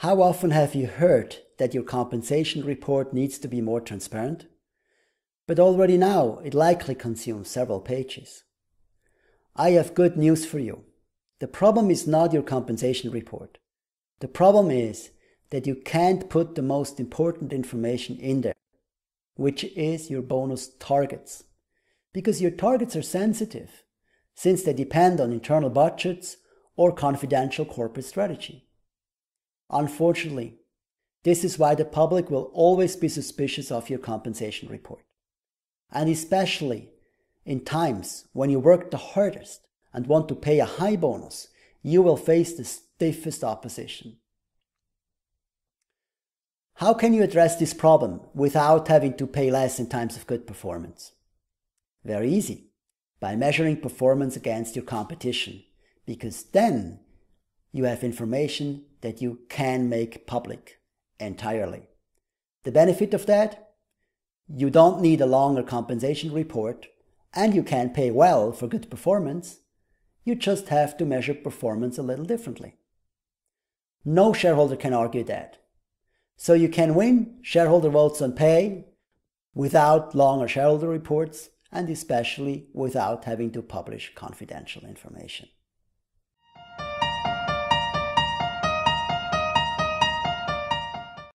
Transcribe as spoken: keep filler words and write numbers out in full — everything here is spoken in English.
How often have you heard that your compensation report needs to be more transparent? But already now it likely consumes several pages. I have good news for you. The problem is not your compensation report. The problem is that you can't put the most important information in there, which is your bonus targets. Because your targets are sensitive, since they depend on internal budgets or confidential corporate strategy. Unfortunately, this is why the public will always be suspicious of your compensation report. And especially in times when you work the hardest and want to pay a high bonus, you will face the stiffest opposition. How can you address this problem without having to pay less in times of good performance? Very easy, by measuring performance against your competition, because then you have information that you can make public entirely. The benefit of that? You don't need a longer compensation report, and you can pay well for good performance. You just have to measure performance a little differently. No shareholder can argue that. So you can win shareholder votes on pay without longer shareholder reports, and especially without having to publish confidential information.